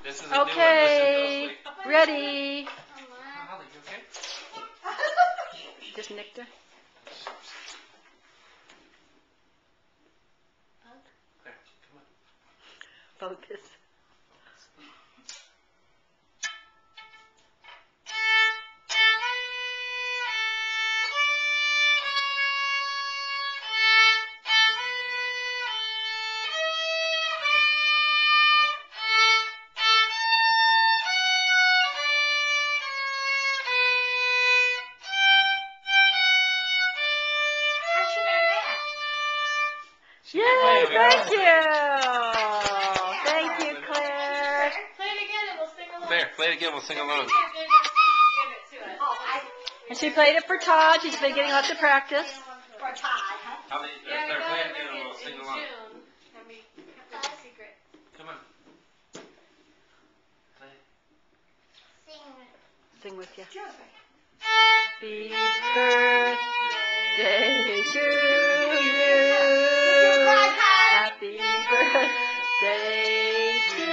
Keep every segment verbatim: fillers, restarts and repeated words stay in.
This is a Okay, new one. Listen ready. closely. Holly, you okay? Just nicked her. There, come on. Focus. Yay, thank you. Thank you, Claire. Play it again and we'll sing along. There, play it again, we'll sing along. Give it to us. And she played it for Todd. She's been getting lots of practice. For Todd, huh? Holly, Yeah, we start got playing it again and we'll in sing June. along. And we kept it a secret. Come on. Play. Sing with you. Happy birthday to you. Happy birthday to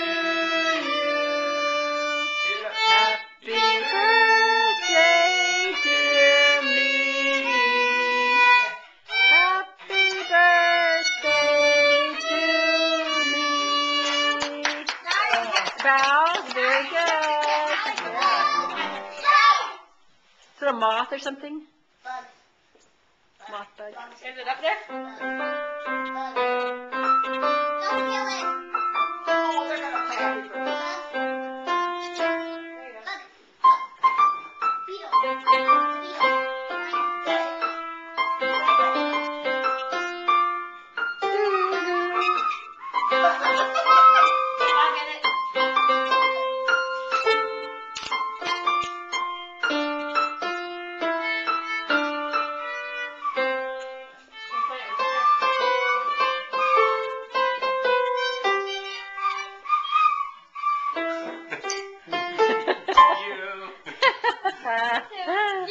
you. Happy birthday, dear me. Happy birthday to me. Bow, very good. Is it a moth or something? Bug. Moth bug. Is it up there? Don't kill it.